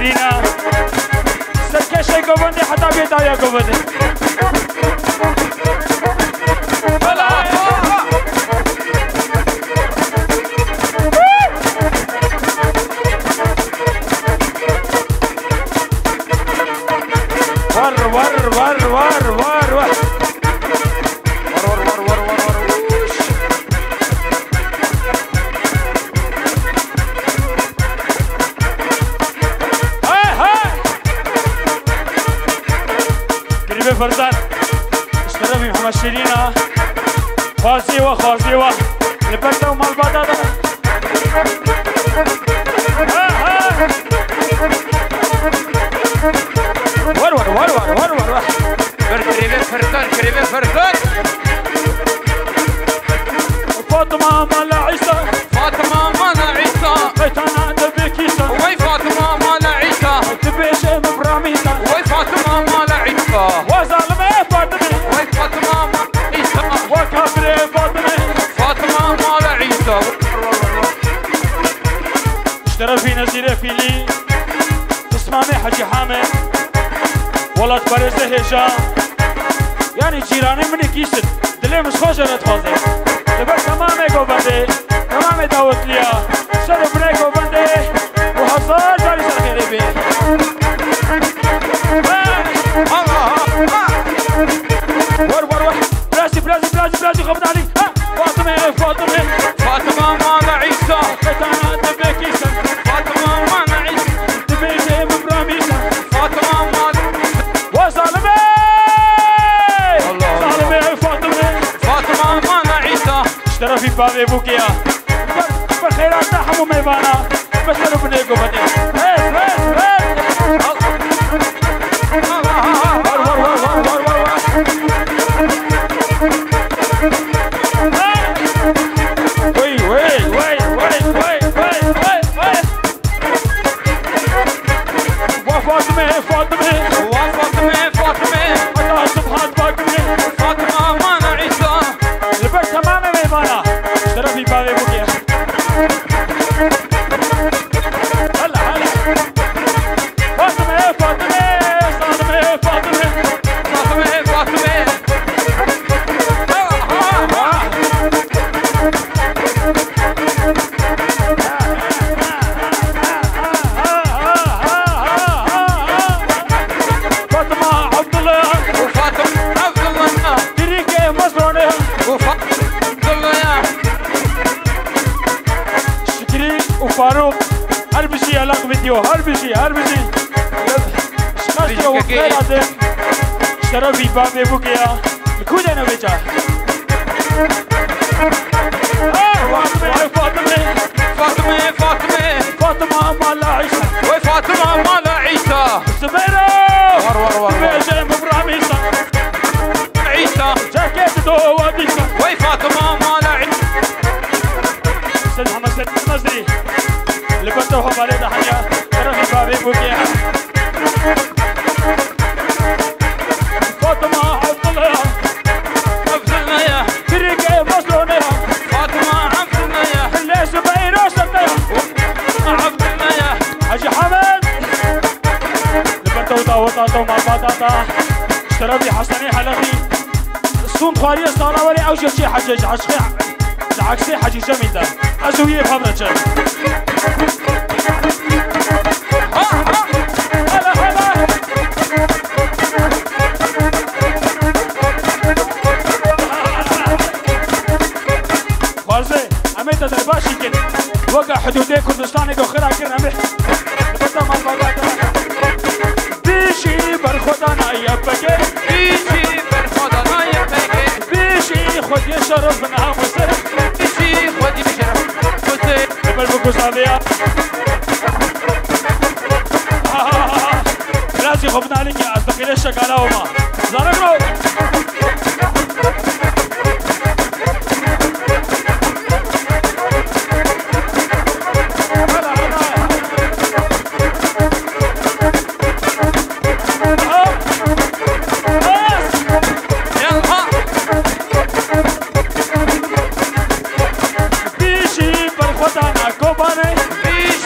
شيرينا سركشي قبندي حتى بيتا يا قبندي فرزان اشترى في محمد شيرينا خازيوة لبنتا ومال بطاطا ور كريبي فرزان فاطمة مال عيسى بيتنا تبي كيسة وي فاطمة مال عيسى تبي شيء مبراميسة وي فاطمة مال عيسى وظالمة فاطمة وي فاطمة مال عيسى وكافرة فاطمة مال عيسى اشترى في نزيرة فيلي اسمامي حجي حامد والله تبرزه هجا يعني جيراني مني كيست دلي مش خوش انا تخوزي لبر تمامي قو بندي تمامي داوت ليا شرف بني قو بندي وحصار جاري سر خيري بي ور بلازي خبنا علي فاطمة مال عيسى بيتانا تبي كيسة فاطمة مال عيسى تبي شيء مبراميسة فاطمة مال وظالمة ظالمة فاطمة مال عيسى اشترى في بابي بوكيا بالخيرات تحمو ميبانا بس ربنيكو بني فاروق هربشي علاق فيديو هربشي شخصي وخير عدم شرفي بابي بوكيا الكودة نبيجا فاطمة مال عيسى وي فاطمة مال عيسى سميرو بيجي مبراميسا عيسى جاكيت دو واديسا وي فاطمة مال عيسى سيد محمد سيد المزري اللي كنت وحب عليه تحية شرفي بابي بوكيا فاطمة عبد الله عبدالله يا تريكي مصلوني فاطمة عبدالله يا اللي سبعينو سنة عبدالله يا حجي حمد اللي كنت وطاطا مع بطاطا شرفي حسني حلقي الصوم خواري الصالة ولي أوجه شي حجج عكسي حجي جميل ده أزوية بحمد شر خالصي عميت درباشي كن وقع حدودي كردستاني دو خيرا كن عمي بطا مال بابا بيشي برخدانا يبكي بيشي برخدانا يبكي بيشي خد يشرفنا مصر بيشي خد يشرفنا مصر قبل بكوزاليا لازم خبنا عليك يا أصدقائي الشكالة وما زارقلو بيشي برخدانا كوباني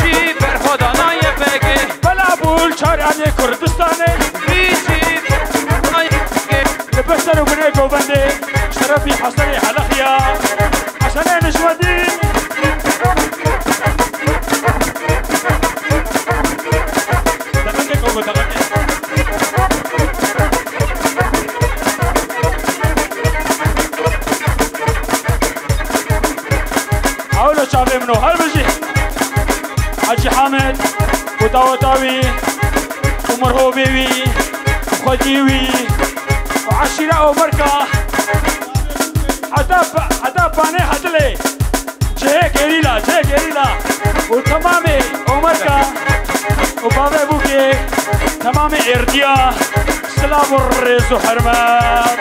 بالي منو هالبجي حجي حامد وداوطاوي ومرهوبيوي وخديوي وعشيرة ومركة حتى باني حتلي جهة كريلا وتمامي ومركة وبابا بوكي تمامي إرديا سلام الرز وحرمان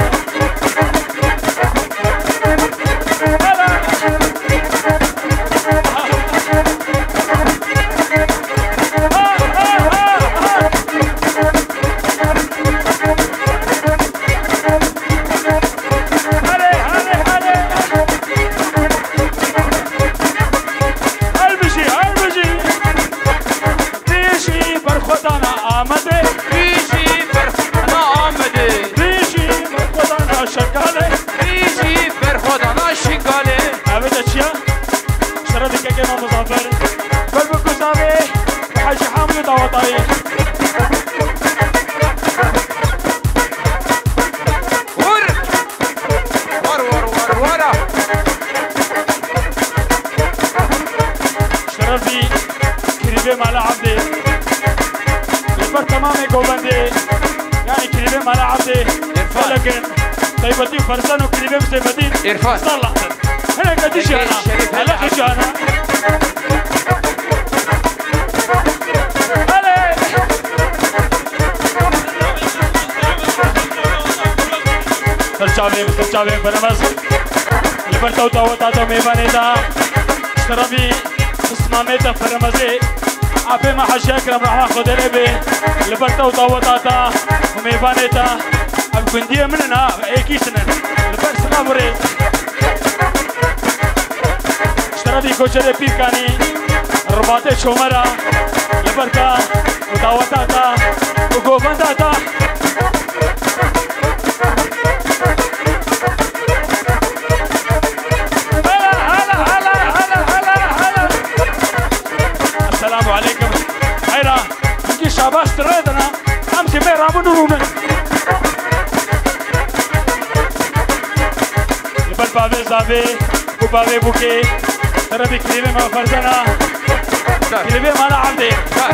طيبتي فرسان وكليبي مسيبتين إرفان صلح هنا قديش أنا هلا قديش أنا سرچاوي برمز لبرتاو تاوتاتو ميمانيتا شربي اسماميتا فرمزي أبي ما حشي أكرم راح أخذ لبي لبرتاو تاوتاتا وميمانيتا كندية مننا ايكيسنا لبرس نابريز اشترابي كوشري بيركاني رباطي شومرا لبركا وداوتاتا وقوبنداتا هلا السلام عليكم خيرا نجي شاباش تريدنا امسي ميرا بنورونا بابي زابي وبابي بوكي ترى كليبي ما فرزنا كليبي ما انا عندي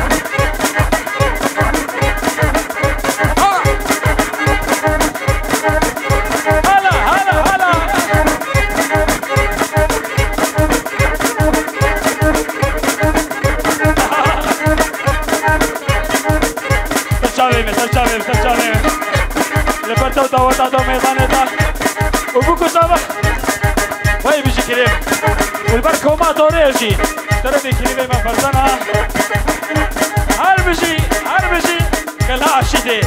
هلا ترشاوي لبرتو داوتاتو ميزانيتا وبوكو صباح وای بيجي كريم والبركة وما طوريجي ترى كليبي ما فرزنا هربجي قالها عشيدي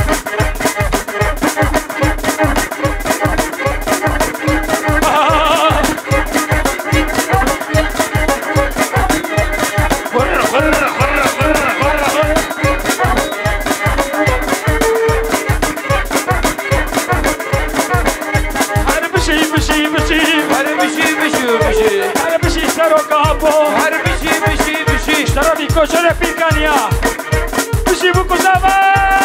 كوشري بيركانيا بشي بوكو زابا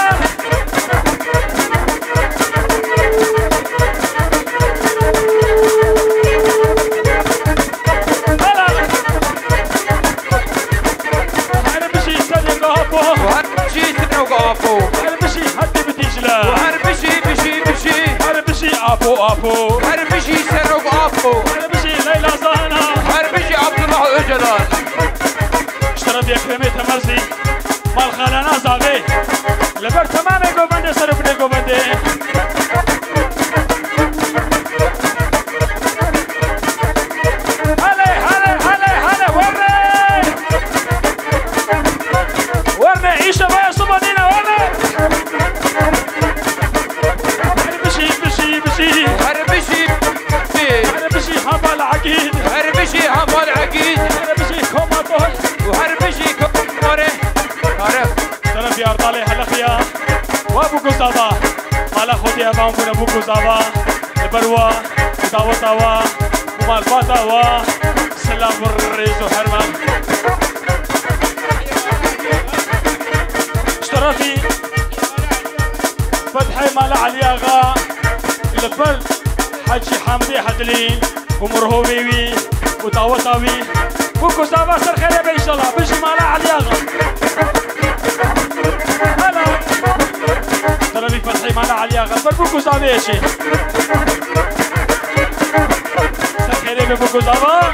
انا بشي سنة قابو وهر بشي سنة قابو انا بشي حدي بتيجلا وهر بشي انا بشي ابو هر بشي سنة قابو انا بشي ليلى زانا هر بشي عبد الله اجلال اشترى كريمة مرسي مال خالانا زابي لبك تمام قوبندي صرفني قوبندي هلا ورني عيشة بيا صبانينا ورني هربشي حبال عقيد هربشي كوماتول وهربشي كوري عارف طرف يا ارطالي هلخيا وابو كوزابا مالا خودي ابام بنا ابو كوزابا البروا داوطاوا ومال باتاوا سلام الريز وحرمان اشترفي فتحي مالا علياغا البل حجي حمدي حدلي ومرهوبيوي وداوطاوي بوكو صافا سر خير ان شاء الله بيجي مالا على الياغا هلا ترى بي فتحي مالا على الياغا بوكو صافا يا شيخ سر خير بوكو صافا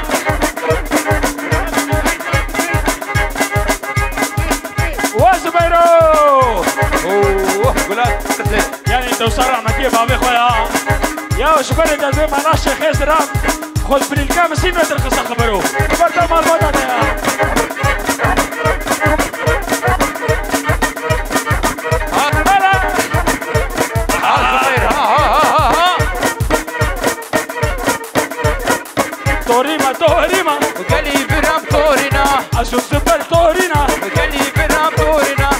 وزبيرو اوه قولات يعني انت وصرع مكيه بابي خويا يا وشبري دازي مالاش شيخ رام خذ بالكام سينو ترخص خبرو بردا مال بطاطا يا توريما توريما وقالي برام تورينا اشوف سبر تورينا وقالي برام تورينا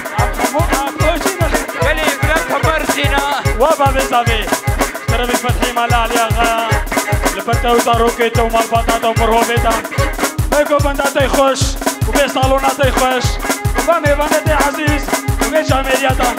قالي برام تمرجينا وبابي زابي ترى بالفتحي مالا عليا غا لبرتا وزاروكيتا ومال بطاطا ومرهوبيتا بيكو بنداتي خوش وبي صالوناتي خوش وبامي بنداتي عزيز وبي جاميرياتا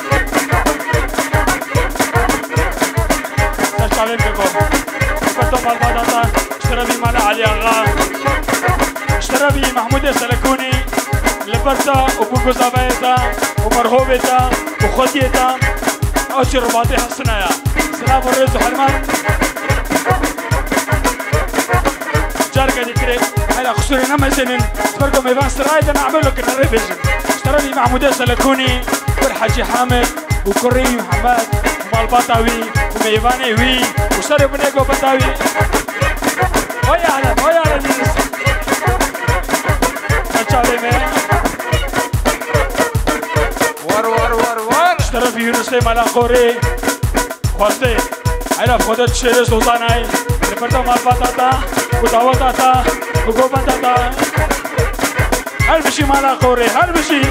تشعبين بيكو لبرتا مال بطاطا اشترى بي مالا عليا غا اشترى بي محمود سلكوني لبرتا وبوكو زابايتا ومرهوبيتا وخديتا اوشي رباطي حسنايا سلام الرئيس حرمان جاركا ديكري هلا خسوري نما سنين سبركم ايفان سرايد انا اعمل لك الريفيجن اشترى لي محمود سلكوني والحاجي حامد وكري محمد ومال بطاوي وميفاني وي وشري بنيكو بطاوي ويا هلا نيس اشترى اشترى في يونسي مالا خوري خواسته عرف خودت شیر سلطانای لپرتا مال بطاطا وداوطاطا وگوبنداطا هر بشي مالا خوري هر بشي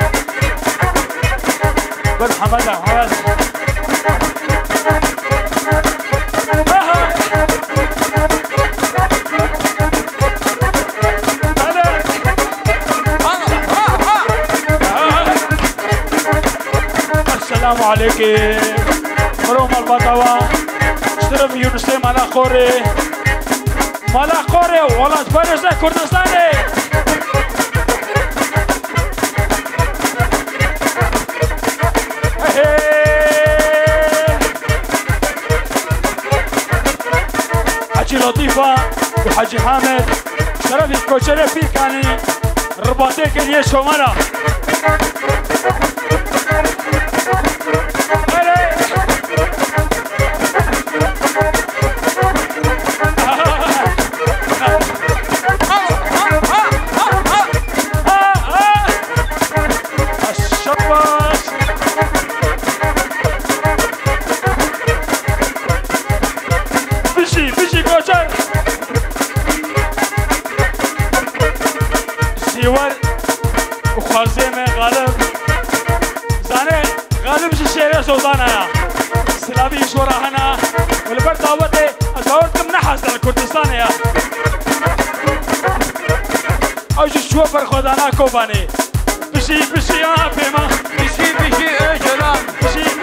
بن حمد السلام عليكم مروم البطاوة اشترى في يونسي مالا خوري ولاد فارسة كردستاني حاجي لطيفة وحاجي حامد اشترى في كوشري بيكاني رباطيك اللي شمالة سيوار وخازيمة غالب زاني غالب الشيري سلطانة سلابي شورا هنا والبرد دعوتي أزورتكم نحس الكردستان يا أوجي شوفر خدانا كوباني بشي يا بيما بشي اجلام بشي